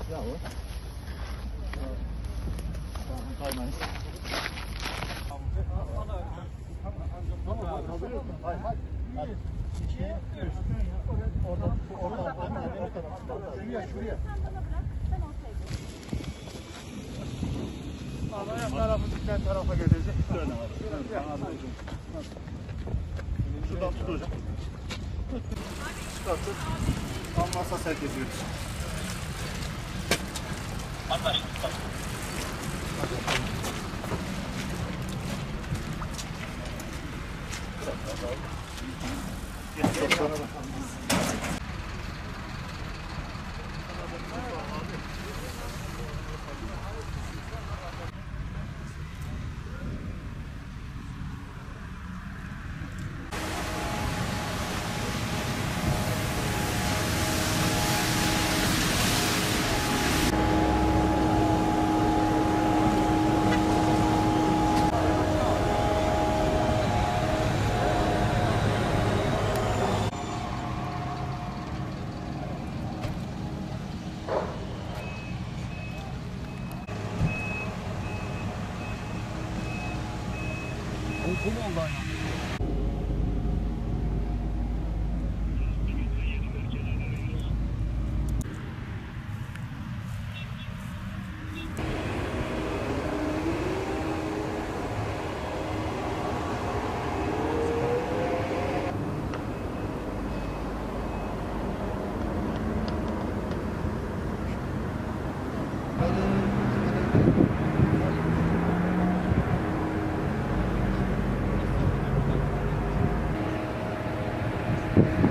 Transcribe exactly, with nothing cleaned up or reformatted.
Bravo. Kaymayın. Hayır, hayır. İki, üç. Oradan, oradan, oradan, oradan. Şuraya, şuraya. Ayak tarafı dikten tarafa gelecek. Şöyle var. Şuradan tut hocam. Çıkartıp tam masa sevk ediyoruz. Anlaştık. Kum oldu aynen. Thank you.